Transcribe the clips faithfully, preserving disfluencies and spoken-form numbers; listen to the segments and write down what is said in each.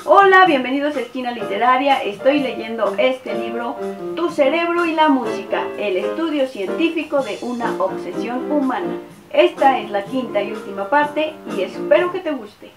Hola, bienvenidos a Esquina Literaria. Estoy leyendo este libro, Tu cerebro y la música, el estudio científico de una obsesión humana. Esta es la quinta y última parte y espero que te guste.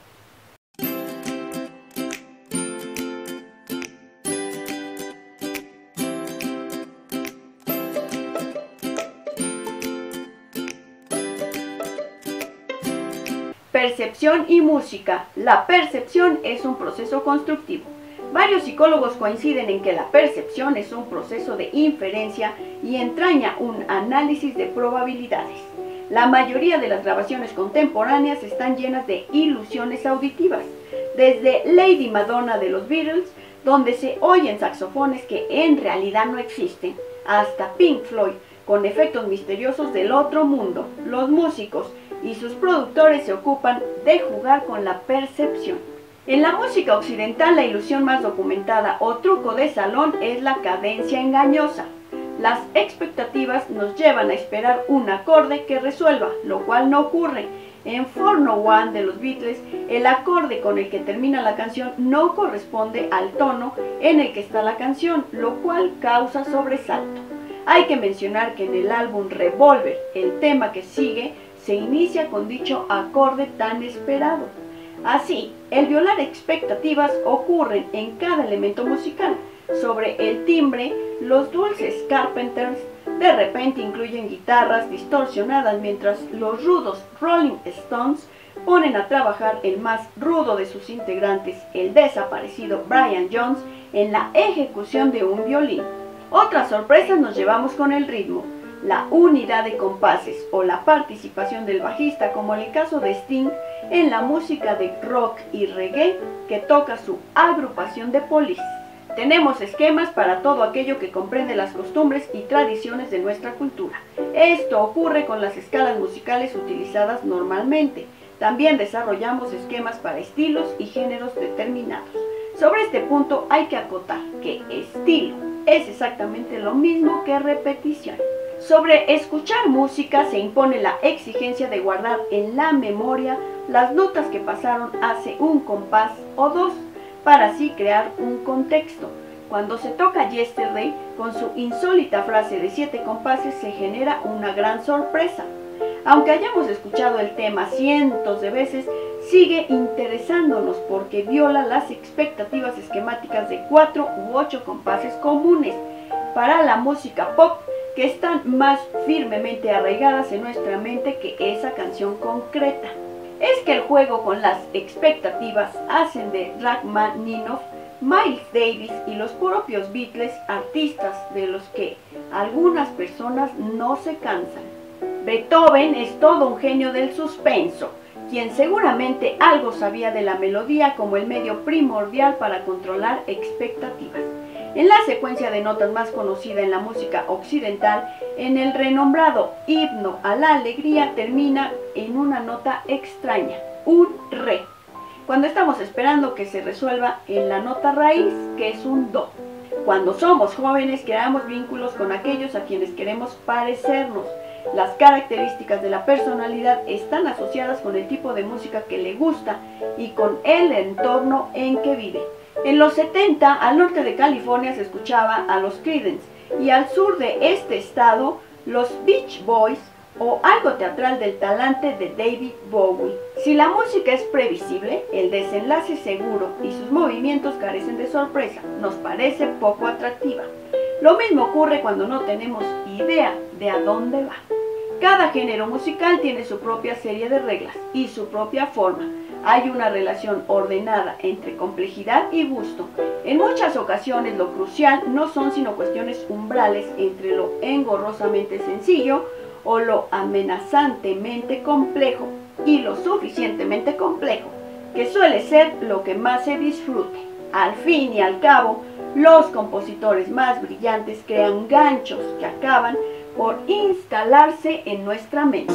Percepción y música. La percepción es un proceso constructivo. Varios psicólogos coinciden en que la percepción es un proceso de inferencia y entraña un análisis de probabilidades. La mayoría de las grabaciones contemporáneas están llenas de ilusiones auditivas, desde Lady Madonna de los Beatles, donde se oyen saxofones que en realidad no existen, hasta Pink Floyd, con efectos misteriosos del otro mundo. Los músicos y sus productores se ocupan de jugar con la percepción. En la música occidental, la ilusión más documentada o truco de salón es la cadencia engañosa. Las expectativas nos llevan a esperar un acorde que resuelva, lo cual no ocurre. En For No One de los Beatles, el acorde con el que termina la canción no corresponde al tono en el que está la canción, lo cual causa sobresalto. Hay que mencionar que en el álbum Revolver, el tema que sigue se inicia con dicho acorde tan esperado. Así, el violar expectativas ocurre en cada elemento musical. Sobre el timbre, los dulces Carpenters de repente incluyen guitarras distorsionadas, mientras los rudos Rolling Stones ponen a trabajar el más rudo de sus integrantes, el desaparecido Brian Jones, en la ejecución de un violín. Otras sorpresas nos llevamos con el ritmo, la unidad de compases o la participación del bajista, como en el caso de Sting en la música de rock y reggae que toca su agrupación de Police. Tenemos esquemas para todo aquello que comprende las costumbres y tradiciones de nuestra cultura. Esto ocurre con las escalas musicales utilizadas normalmente. También desarrollamos esquemas para estilos y géneros determinados. Sobre este punto hay que acotar que estilo es exactamente lo mismo que repetición. Sobre escuchar música se impone la exigencia de guardar en la memoria las notas que pasaron hace un compás o dos, para así crear un contexto. Cuando se toca Yesterday, con su insólita frase de siete compases, se genera una gran sorpresa. Aunque hayamos escuchado el tema cientos de veces, sigue interesándonos porque viola las expectativas esquemáticas de cuatro u ocho compases comunes para la música pop, que están más firmemente arraigadas en nuestra mente que esa canción concreta. Es que el juego con las expectativas hacen de Rachmaninoff, Miles Davis y los propios Beatles artistas de los que algunas personas no se cansan. Beethoven es todo un genio del suspenso, quien seguramente algo sabía de la melodía como el medio primordial para controlar expectativas. En la secuencia de notas más conocida en la música occidental, en el renombrado Himno a la Alegría, termina en una nota extraña, un re, cuando estamos esperando que se resuelva en la nota raíz, que es un do. Cuando somos jóvenes, creamos vínculos con aquellos a quienes queremos parecernos. Las características de la personalidad están asociadas con el tipo de música que le gusta y con el entorno en que vive. En los setenta, al norte de California se escuchaba a los Creedence y al sur de este estado, los Beach Boys o algo teatral del talante de David Bowie. Si la música es previsible, el desenlace seguro y sus movimientos carecen de sorpresa, nos parece poco atractiva. Lo mismo ocurre cuando no tenemos idea de a dónde va. Cada género musical tiene su propia serie de reglas y su propia forma. Hay una relación ordenada entre complejidad y gusto. En muchas ocasiones lo crucial no son sino cuestiones umbrales entre lo engorrosamente sencillo o lo amenazantemente complejo y lo suficientemente complejo, que suele ser lo que más se disfrute. Al fin y al cabo, los compositores más brillantes crean ganchos que acaban por instalarse en nuestra mente.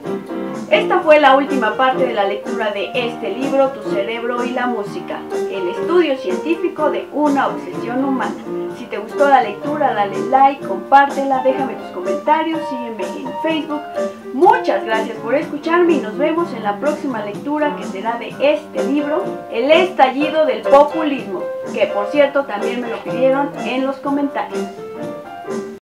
Esta fue la última parte de la lectura de este libro, Tu cerebro y la música, el estudio científico de una obsesión humana. Si te gustó la lectura, dale like, compártela, déjame tus comentarios, sígueme en Facebook. Muchas gracias por escucharme y nos vemos en la próxima lectura, que será de este libro, El estallido del populismo, que por cierto también me lo pidieron en los comentarios.